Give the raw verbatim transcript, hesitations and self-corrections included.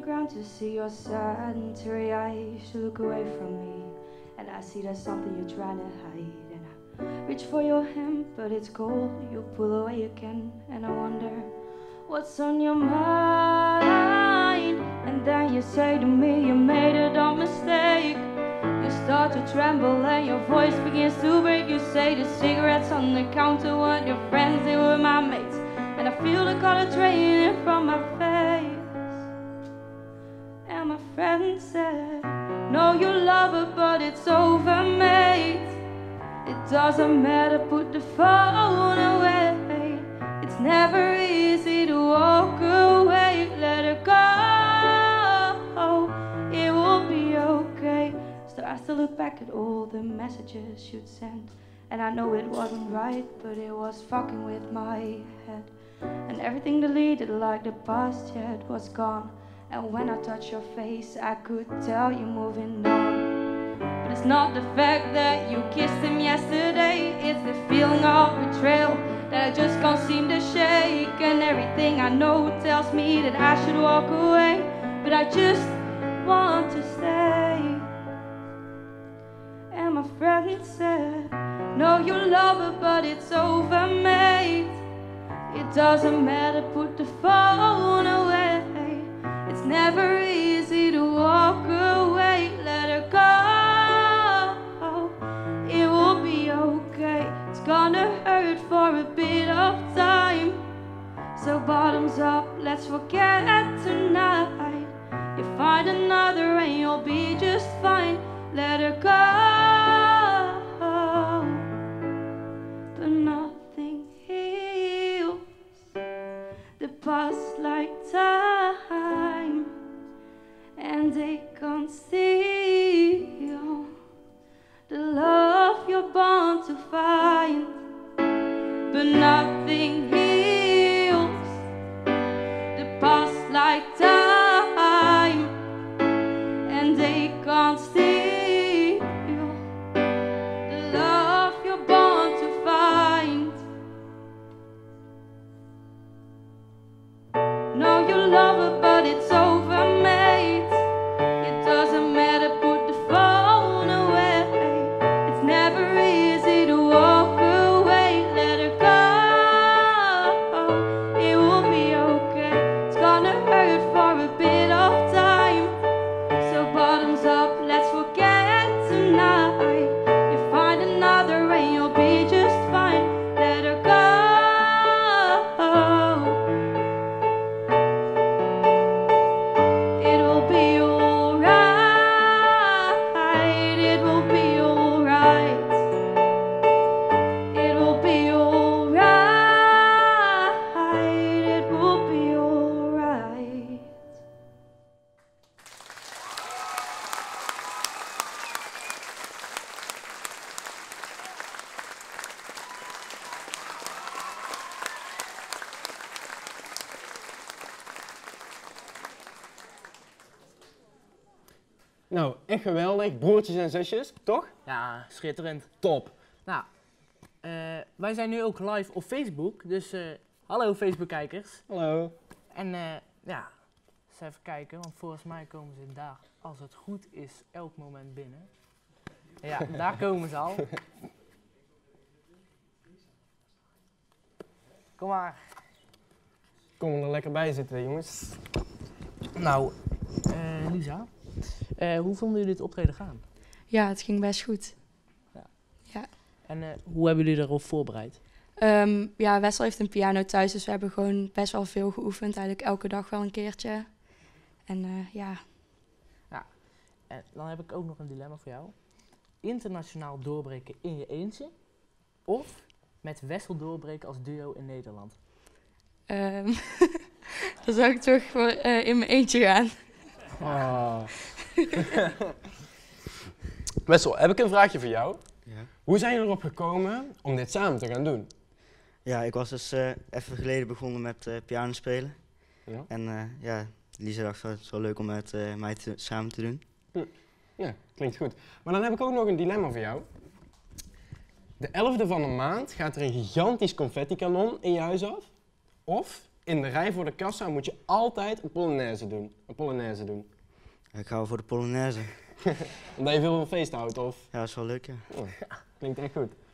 ground to see your sad and teary eyes. You look away from me, and I see there's something you're trying to hide. And I reach for your hand, but it's cold. You pull away again, and I wonder what's on your mind. And then you say to me, you made a dumb mistake. You start to tremble and your voice begins to break. You say the cigarettes on the counter weren't your friends, they were my mates. And I feel the color draining from my face. And my friend said, no, you love her, but it's over, mate. It doesn't matter, put the phone away. It's never easy to walk away. Let her go, it will be okay. So I still look back at all the messages you'd sent, and I know it wasn't right, but it was fucking with my head. And everything deleted like the past yet was gone. And when I touched your face, I could tell you moving on. But it's not the fact that you kissed him yesterday, it's the feeling of betrayal that I just can't seem to shake. And everything I know tells me that I should walk away, but I just want to stay. And my friend said, no, you love her, but it's over, mate. It doesn't matter, put the phone away. It's never easy to walk away. Let her go, it will be okay. It's gonna hurt for a bit of time. So bottoms up, let's forget tonight. You find another and you'll be just fine. Let her go, but nothing heals the past like time, and they can't steal the love you're born to find. But nothing heals the past like time, and they can't steal the love you're born to find. No, you love her, but it's over, mate. It doesn't matter, put the phone away. It's never easy to walk away. Let her go, it will be okay. It's gonna hurt for a bit of time. So bottoms up, let's forget tonight. You find another and you'll be just fine. Let her go. Nou, echt geweldig. Broertjes en zusjes, toch? Ja, schitterend. Top. Nou, uh, wij zijn nu ook live op Facebook, dus uh, hallo Facebook-kijkers. Hallo. En uh, ja, eens even kijken, want volgens mij komen ze daar, als het goed is, elk moment binnen. Ja, daar komen ze al. Kom maar. Kom er lekker bij zitten, jongens. Nou, uh, Lisa, uh, hoe vonden jullie dit optreden gaan? Ja, het ging best goed. Ja. Ja. En uh, hoe hebben jullie erop voorbereid? Um, ja, Wessel heeft een piano thuis, dus we hebben gewoon best wel veel geoefend. Eigenlijk elke dag wel een keertje. En uh, ja. Ja, en dan heb ik ook nog een dilemma voor jou. Internationaal doorbreken in je eentje of met Wessel doorbreken als duo in Nederland? Um, dan zou ik toch voor uh, in mijn eentje gaan. Oh. Wessel, heb ik een vraagje voor jou. Ja. Hoe zijn jullie erop gekomen om dit samen te gaan doen? Ja, ik was dus uh, even geleden begonnen met uh, piano spelen. Ja. En uh, ja, Lisa dacht het is wel leuk om met uh, mij te, samen te doen. Hm. Ja, klinkt goed. Maar dan heb ik ook nog een dilemma voor jou. De elfde van de maand gaat er een gigantisch confetti-kanon in je huis af. Of in de rij voor de kassa moet je altijd een polonaise doen. Een polonaise doen. Ik ga wel voor de Polonaise. Omdat je veel van feest houdt, of? Ja, dat is wel leuk, ja. Oh, klinkt echt goed.